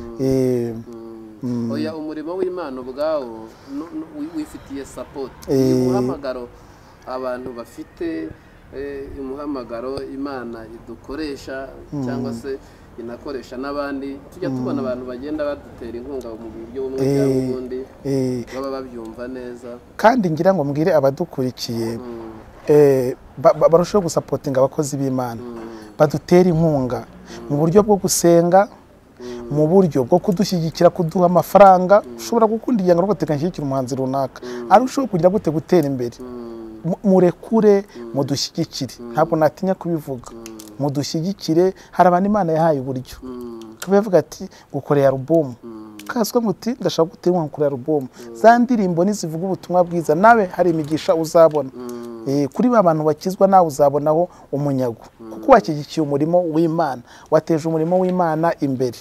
oya, umurimo w'Imana ubwawo wifitiye support. umuhamagaro abantu bafite, umuhamagaro Imana idukoresha cyangwa se inakoresha n'abandi. tujya tubona abantu bagenda badutera inkunga mu buryo bumwe cyangwa ubundi, baba babyumva neza.
kandi ngira ngo mbwire abadukurikiye barushaho gusapotinga abakozi b'Imana, badutera inkunga mu buryo bwo gusenga, mu buryo bwo kudushyigikira, kuduha amafaranga. ushobora gukunda igihangano ugateka nshyigikira umuhanzi runaka, arushaho kugira gute gutera imbere. murekure mudushyigikire, ntabwo natinya kubivuga. mudushyigikire. hari abantu Imana yahaye uburyo, tubavuga ati gukorera alubumu, kaswe muti ndashaka gutera inkunga kuri alubumu. za ndirimbo nizivuga ubutumwa bwiza, nawe hari imigisha uzabona. kuri ba bantu bakizwa nawe uzabonaho umunyago kuko washyigikiye umurimo w'Imana wateje umurimo w'Imana imbere.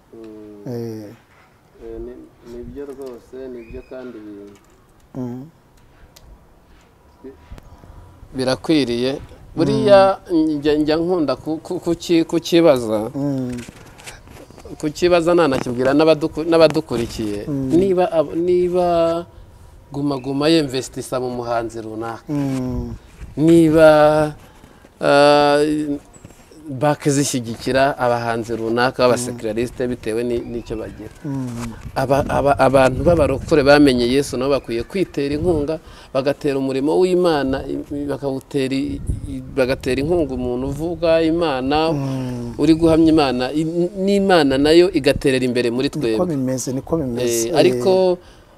Nibyo rwose nibyo kandi birakwiriye buriya njya nkunda kukibaza nanakibwira n'abadukurikiye niba Guma yinvestisa mu muhanzi runaka niba bakizishyigikira abahanzi runaka b'abasekiraliste bitewe n'icyo bagira. Abantu b'abarokore bamenye Yesu nabo bakwiye kwitera inkunga bagatera umurimo w'Imana bagatera inkunga umuntu uvuga Imana uri guhamya Imana n'Imana nayo igaterera imbere muri twebwe.
Niko bimeze
ariko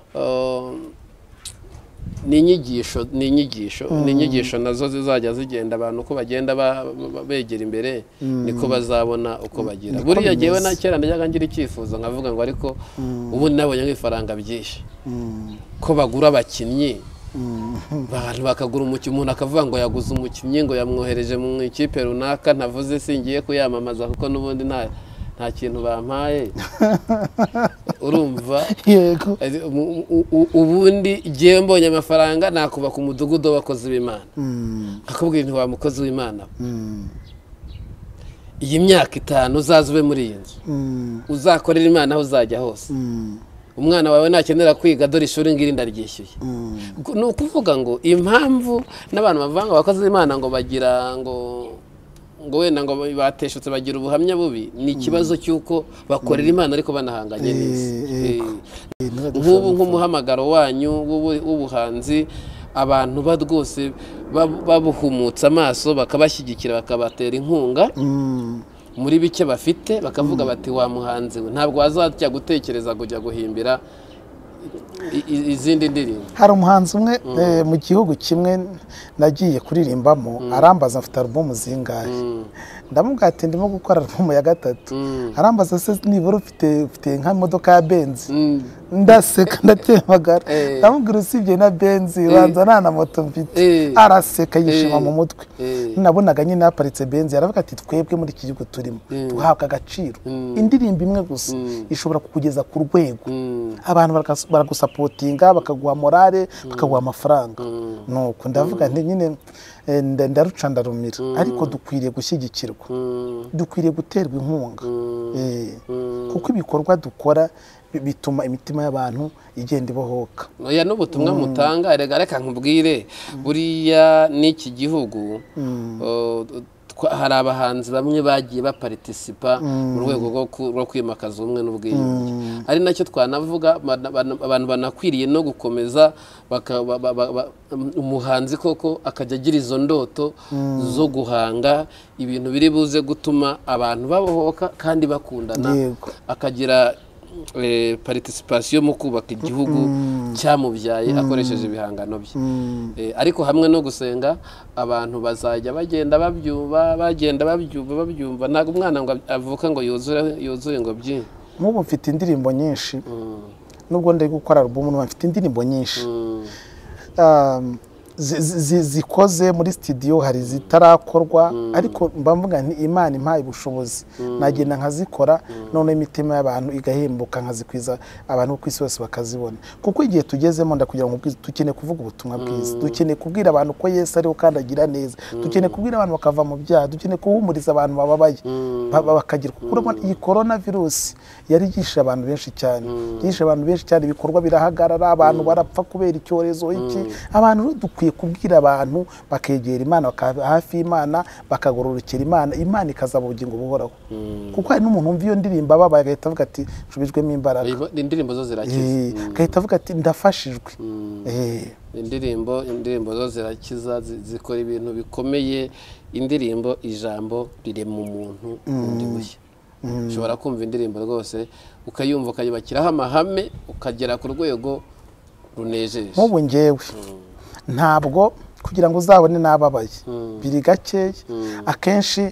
ni inyigisho nazo zizajya zigenda abantu uko bagenda begera imbere niko bazabona uko bagira. Buriya jewe na kera najyaga ngira icyifuzo nkavuga ngo ariko ubu nabonye nk'ifaranga byinshi ko bagura abakinnyi abantu bakagura umukinnyi umuntu akavuga ngo yaguze umukinnyi ngo yamwohereje mu ikipe runaka ntavuze singiye kuyamamaza kuko n'ubundi nta kintu bampaye urumva.
Yego
ubundi giye mbonye amafaranga nakubaka umudugudu w'abakozi b'Imana akubwira nti wa mukozi w'Imana iyi myaka 5 uzaza ube muri iyi nzu uzakorera Imana aho uzajya hose umwana wawe nakenera kwiga dore ishuri ngiri ndaryishyuye. Ni ukuvuga ngo impamvu n'abantu bavanga abakozi b'Imana ngo bagira ngo wenda ngo bateshutse bagira ubuhamya bubi ni ikibazo cy'uko bakorera Imana ariko banahanganye neza. Nk'ubu nk'umuhamagaro wanyu w'ubuhanzi abantu rwose babuhumutse amaso bakabashyigikira bakabatera inkunga muri bike bafite bakavuga bati wa muhanzi we ntabwo wazajya gutekereza kujya guhimbira izindi ndirimbo.
Hari umuhanzi umwe mu gihugu kimwe nagiye kuririmbamo arambaza mfite album zingahe ndamubwira ati ndimo gukora album ya 3 arambaza se nibura ufite nka modoka ya Benz ndaseka ndatemagara ndamubwira usibye na Benz banza nta na moto mfite araseka yishima mu mutwe. Nabonaga nyine aparitse Benz yaravuga ati twebwe muri iki gihugu turimo tuhabwa agaciro indirimbo imwe gusa ishobora kukugeza ku rwego abantu baragusapotinga bakaguha morale bakaguha amafaranga. Nuko ndavuga nti nyine ndaruca ndarumira ariko dukwiriye gushyigikirwa dukwiriye guterwa inkunga kuko ibikorwa dukora bituma imitima y'abantu igenda ibohoka.
Oya n'ubutumwa mutanga reka nkubwire buriya n'iki gihugu hari abahanzi bamwe bagiye baparticipa mu rwego rwo kwimakaza ubumwe n'ubwiyunge ari nacyo twanavuga abantu banakwiriye no gukomeza umuhanzi koko akajya agira izo ndoto zo guhanga ibintu biri buze gutuma abantu babohoka kandi bakundana akagira participation mu kubaka igihugu cyamubyaye akoresheje ibihangano bye. Ariko hamwe no gusenga abantu bazajya bagenda babyumva ntabwo umwana ngo avuka ngo yuzuye ngo byinshi.
Nk'ubu mfite indirimbo nyinshi nubwo ndi gukora album mfite indirimbo nyinshi zikoze muri studio hari zitarakorwa ariko mbavuga nti Imana impaye ubushobozi nagenda nkazikora none imitima y'abantu igahembuka nkazikwiza abantu ku isi bose bakazibona kuko igihe tugezemo ndakugira ngo dukeneye kuvuga ubutumwa bwiza dukeneye kubwira abantu ko Yesu ariho kandi agira neza dukeneye kubwira abantu bakava mu byaha dukeneye kuhumuriza abantu bababaye bakagira kuko iyi corona virus yarigisha abantu benshi cyane ibikorwa birahagarara abantu barapfa kubera icyorezo iki abantu dukwiye kubwira abantu bakegera Imana bakaba hafi y'Imana bakagororokera Imana ikazaba ubugingo buhoraho kuko hari n'umuntu umva iyo ndirimbo ababaye agahita avuga ati nshubijwemo imbaraga
indirimbo zo zirakiza
agahita avuga ati ndafashijwe
indirimbo zo zirakiza zikora ibintu bikomeye indirimbo ijambo rirema umuntu undi mushya ushobora kumva indirimbo rwose ukayumva ukayibakiraho amahame ukagera ku rwego runejeje.
Nk'ubu ngewe ntabwo kugira ngo uzabone nababaye biri gakeya akenshi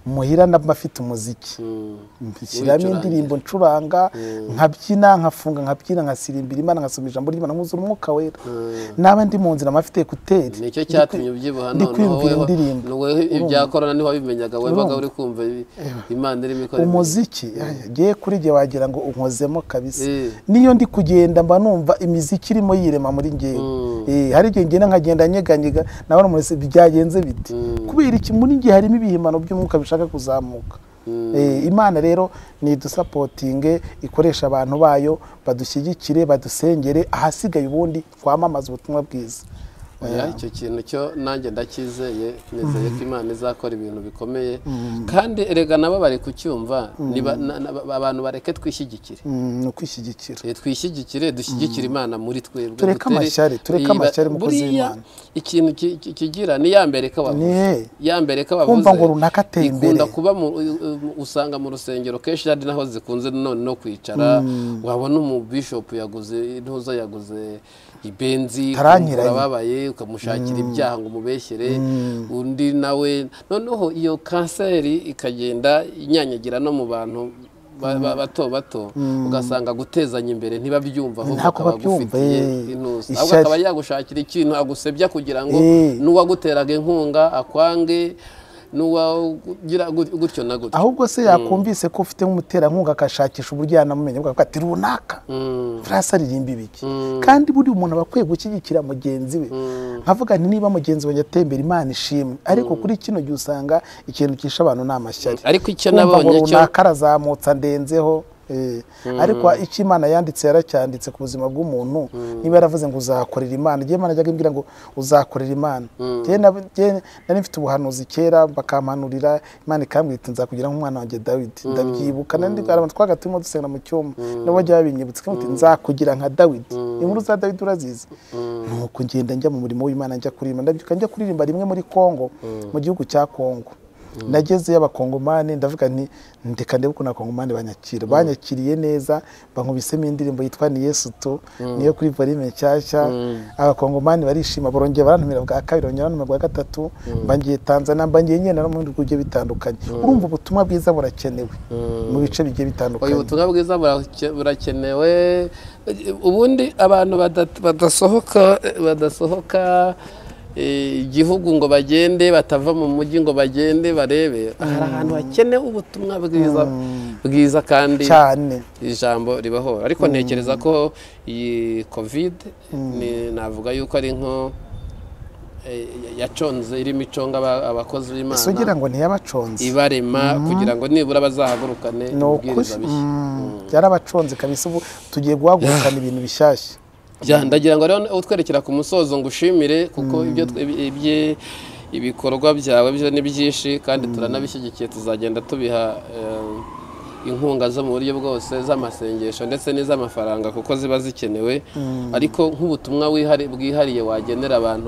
muhira ndabafite umuziki nshyiramo indirimbo ncuranga nkabyina nkafunga nkabyina nkasirimbira Imana nkasoma ijambo ry'Imana nkuzura umwuka wera naba ndi mu nzira amafite ekuteri
nicyo cyatumye ubyibuha none wowe ibya corona niho wabimenyaga webaga uri kumva Imana irimo ikora
umuziki giye kuri gihe wagira ngo unkozemo kabisa niyo ndi kugenda mba numva imiziki irimo yirema muri ngewe hari igihe ngenda nkagenda nyeganyega nabona muri byagenze biti kubera iki muri ngiye harimo ibihimano by'umwuka bishaka kuzamuka Imana rero ni dusapotinge ikoresha abantu bayo badushyigikire badusengere ahasigaye ubundi twamamaza ubutumwa bwiza
icyo kintu cyo nanjye ndakizeye nizeye ko Imana izakora ibintu bikomeye kandi erega nabo bari kucyumva abantu bareke twishyigikire
no kwishyigikira
twishyigikire dushyigikire Imana muri twebwe
tureka amashyari mu kuzimana
ikintu kigira ni yambereka wavuze yambereka wavuze
kumva ngo runaka ateye imbere
ikunda kuba usanga mu rusengero kenshi ari naho zikunze none no kwicara wabona umubishop yaguze intuza yaguze ibenzi urababaye ukamushakira ibyaha ngo umubeshyere undi nawe noneho iyo kanseri ikagenda inyanyagira no mu bantu bato bato ugasanga gutezanya imbere ntibabyumva ahubwo akabagufitiye intuza ahubwo akaba yagushakira ikintu agusebya kugira ngo n'uwaguteraga inkunga akwange nuwagira gutyo na gutyo
ahubwo se yakumvise ko ufite nk'umuterankunga akashakisha uburyo yanamumenya uvuga ati runaka frasa ririmba ibiki kandi buri umuntu abakwiye gushyigikira mugenzi we nkavuga nti niba mugenzi we yatembera Imana ishimwe ariko kuri kino gihe usanga ikintu kisha abantu n'amashyari
ariko icyo nabonye cyo
runaka arazamutsa ndenzeho ariko icyo Imana yanditse yaracyanditse ku buzima bw'umuntu niba yaravuze ngo uzakorera Imana igihe Imana ajyaga imbwira ngo uzakorera Imana nari mfite ubuhanuzi kera bakampanurira Imana ikambwira iti nzakugira nk'umwana wanjye Dawidi ndabyibuka nandi abantu twagatimo dusenga mu cyumba nabo bajya babinyibutsa kandi nzakugira nka Dawidi inkuru za Dawidi urazizi nuko ngenda njya mu murimo w'Imana njya kuririmba ndabyuka njya kuririmba rimwe muri Kongo mu gihugu cya Kongo nageze y'abakongomani ndavuga nti ndeka ndebe uko nakongomani banyakiriye neza bankubisemo indirimbo yitwa ni Yesu tu niyo kuri volume nshyashya abakongomani barishima borongeye barantumira bwa kabiri barantumira bwa gatatu mbangiye Tanzania mbangiye nyene no mu bihugu bitandukanye urumva ubutumwa bwiza burakenewe mu bice bigiye bitandukanye
ubutumwa bwiza burakenewe ubundi abantu badasohoka igihugu ngo bagende batava mu mujyi ngo bagende barebe hari ahantu hakenewe ubutumwa bwiza kandi
cyane
ijambo ribahora ariko ntekereza ko iyi covid navuga yuko ari nko yaconze irimo iconga abakozi b'Imana
sugira ngo ntiyabaconze
ibarema kugira ngo nibura bazahagurukane ubwiriza bishya
byarabaconze kabisa ubu tugiye guhagurukana ibintu bishyashya
ndagira ngo rero utwerekera ku musozo ngo ushimire kuko ibikorwa byawe byo ni byinshi kandi turanabishyigikiye tuzagenda tubiha inkunga zo mu buryo bwose z'amasengesho ndetse n'iz'amafaranga kuko ziba zikenewe ariko nk'ubutumwa bwihariye wagenera abantu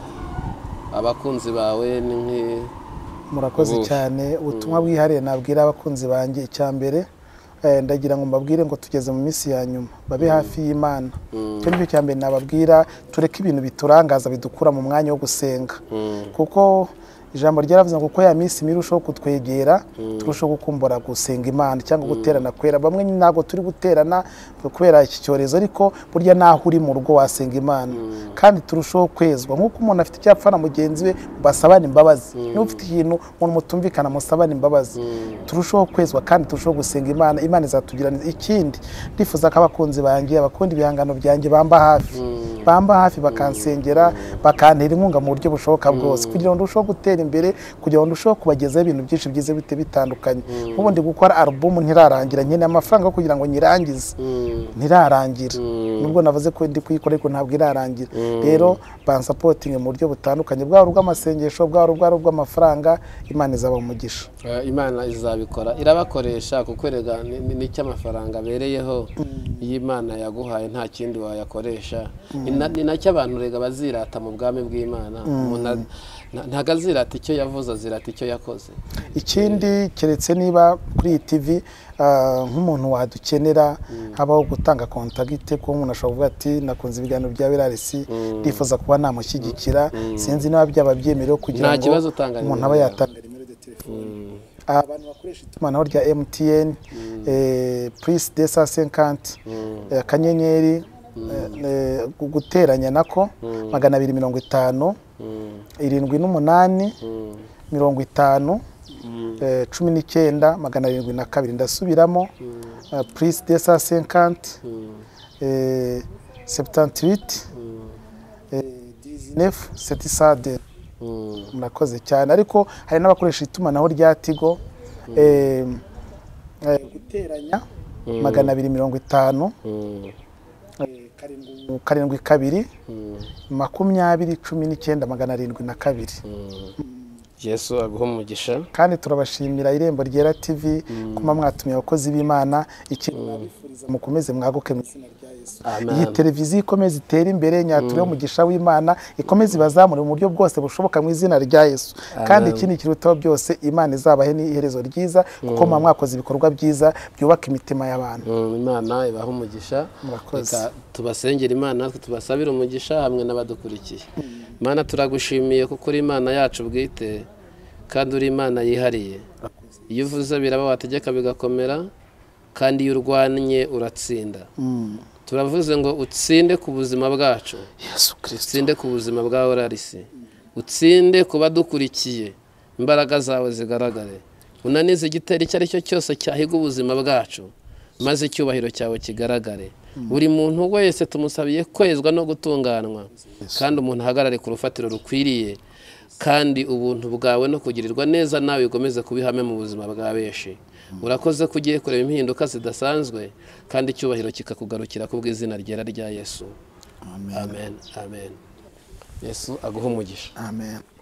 abakunzi bawe
murakoze cyane ubutumwa bwihariye nabwira abakunzi banjye icya mbere ndagira ngo mbabwire ngo tugeze mu minsi ya nyuma babe hafi y'Imana cyo nicyo cya mbere nababwira tureke ibintu biturangaza bidukura mu mwanya wo gusenga kuko ijambo ryaravuze ngo kuko ya minsi mirushaho kutwegera turushaho gukumbura gusenga Imana cyangwa guterana kwera bamwe ntago turi guterana kubera iki cyorezo ariko burya naho uri mu rugo wasenga Imana kandi turushaho kwezwa nk'uko umuntu afite icyapfa na mugenzi we basabana imbabazi niba ufite ikintu umuntu mutumvikana musabana imbabazi turushaho kwezwa kandi turushaho gusenga Imana izatugirana ikindi ndifuza ko abakunzi banjye abakunda ibihangano byanjye bamba hafi bakansengera bakantera inkunga mu buryo bushoboka bwose kugira ngo ndusheho gutera imbere kugira ngo ndusheho kubagezaho ibintu byinshi byiza bitandukanye nk'ubundi gukora album ntirarangira nyine amafaranga kugira ngo nyirangize ntirarangira nubwo navuze ko ndi kuyikora ariko ntabwo irarangira rero bansapotinge mu buryo butandukanye bwaba ubw'amasengesho bwaba ubw'amafaranga Imana izaba umugisha
Imana izabikora irabakoresha kuko rega n'icyo amafaranga abereyeho iyo Imana yaguhaye nta kindi wayakoresha ni nacyo abantu rega bazirata mu bwami bw'Imana ntago azirata icyo yavuze azirata icyo yakoze
ikindi keretse niba kuri iyi TV nk'umuntu wadukenera habaho gutanga kontagite ko umuntu ashobora kuvuga ati nakunze ibiganiro bya Birarisi ndifuza kuba namushyigikira sinzi niba byaba byemerewe kugira ngo umuntu aba yatanga nimero de telefone abantu bakoresha itumanaho rya MTN plus 250 akanyenyeri guteranya nako 250 78 50 19 702 ndasubiramo plus 250 78 19 702. Murakoze cyane. Ariko hari n'abakoresha itumanaho rya Tigo guteranya 250 karindwi kabiri 20 19 702.
Yesu aguha umugisha.
Kandi turabashimira Irembo Ryera TV kuma mwatumye abakozi b'Imana ikintu nabifuriza mukomeze mwaguke mu izina rya Yesu. Iyi televiziyo ikomeze itera imbere, nyature umugisha w'Imana ikomeze bazamure mu buryo bwose bushoboka mu izina rya Yesu. Kandi ikindi kirutaho byose Imana izabahe n'iherezo ryiza kuko mwakoze ibikorwa byiza byubaka imitima y'abantu.
Imana ibaha umugisha. Tubasengera Imana, tubasabira umugisha hamwe n'abadukurikiye. Mana turagushimiye kuko uri Imana yacu bwite kandi uri Imana yihariye. Iyo uvuze biraba, wategeka bigakomera, kandi iyo urwanye uratsinda. Turavuze ngo utsinde ku buzima bwacu, utsinde ku buzima bwa Orarisi, utsinde ku badukurikiye, imbaraga zawe zigaragare, unanize igitero icyo ari cyo cyose cyahiga ubuzima bwacu, maze icyubahiro cyawe kigaragare. Buri muntu wese tumusabiye kwezwa no gutunganwa, kandi umuntu ahagarare ku rufatiro rukwiriye, kandi ubuntu bwawe no kugirirwa neza nawe bikomeze kubihame mu buzima bwa benshi. Urakoze kugiye kureba impinduka zidasanzwe, kandi icyubahiro kikakugarukira ku bw'izina ryera rya Yesu. Amen. Amen. Yesu aguha umugisha.
Amen.